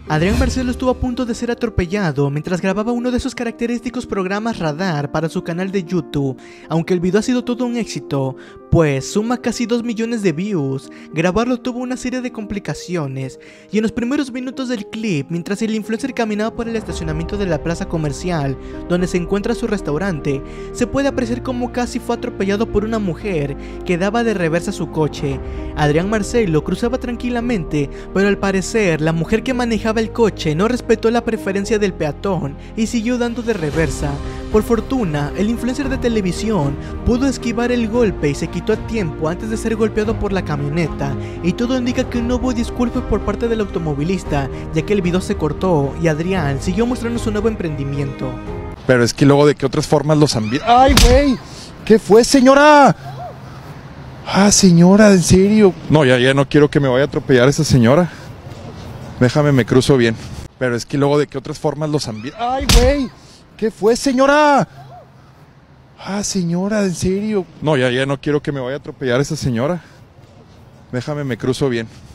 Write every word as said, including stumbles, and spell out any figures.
Adrián Marcelo estuvo a punto de ser atropellado mientras grababa uno de sus característicos programas Radar para su canal de YouTube. Aunque el video ha sido todo un éxito, pues suma casi dos millones de views, grabarlo tuvo una serie de complicaciones, y en los primeros minutos del clip, mientras el influencer caminaba por el estacionamiento de la plaza comercial donde se encuentra su restaurante, se puede apreciar como casi fue atropellado por una mujer que daba de reversa su coche. Adrián Marcelo cruzaba tranquilamente, pero al parecer la mujer que manejaba el coche no respetó la preferencia del peatón y siguió dando de reversa. Por fortuna, el influencer de televisión pudo esquivar el golpe y se quitó a tiempo antes de ser golpeado por la camioneta, y todo indica que no hubo disculpas por parte del automovilista, ya que el video se cortó y Adrián siguió mostrando su nuevo emprendimiento. Pero es que luego de que otras formas los han... ¡Ay, güey! ¿Qué fue, señora? Ah, señora, ¿en serio? No, ya, ya no quiero que me vaya a atropellar esa señora. Déjame, me cruzo bien. Pero es que luego de que otras formas los han... ¡Ay, güey! ¿Qué fue, señora? Ah, señora, ¿en serio? No, ya, ya no quiero que me vaya a atropellar esa señora. Déjame, me cruzo bien.